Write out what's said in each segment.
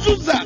Chusa.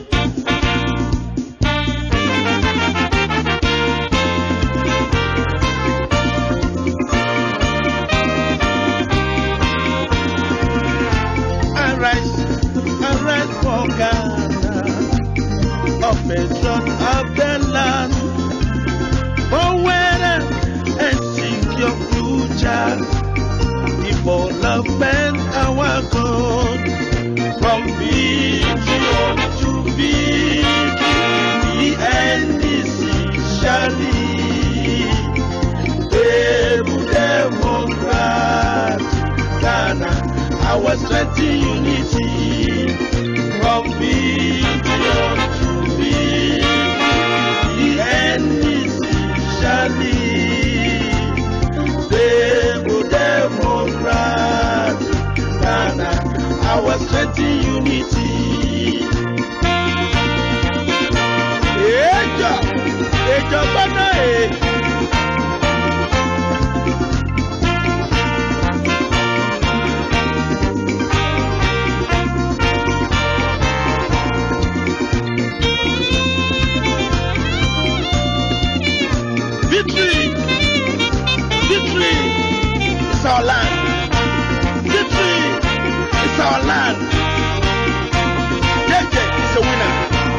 Arise for Ghana, patron of the land, forward and seek your future, development our goal, from vision to victory, the NDC shall lead, stable democrat, Ghana, our strength in unity, from vision to victory, the NDC shall lead, stable democrat, Ghana, our strength in unity. Ejo bana Victory is our land. Victory is our land. Desde is a winner.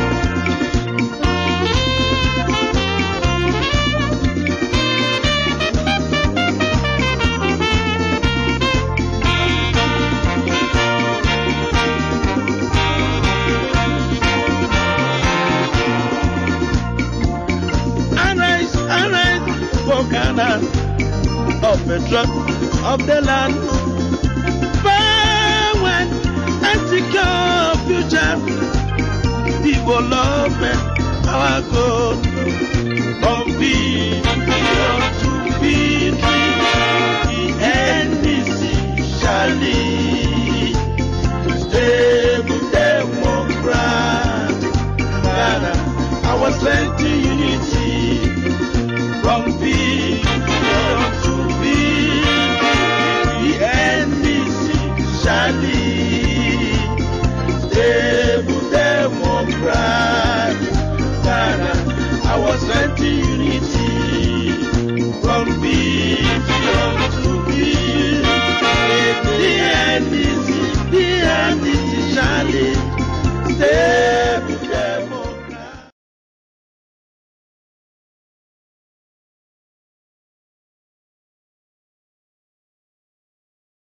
Arise for Ghana, patron of the land, forward and secure future, development our goal, from vision to victory, the NDC shall lead, stable democrat, Ghana, our strength in unity, from vision to victory, the NDC shall lead, stable democrat, Ghana, our strength in unity, from vision to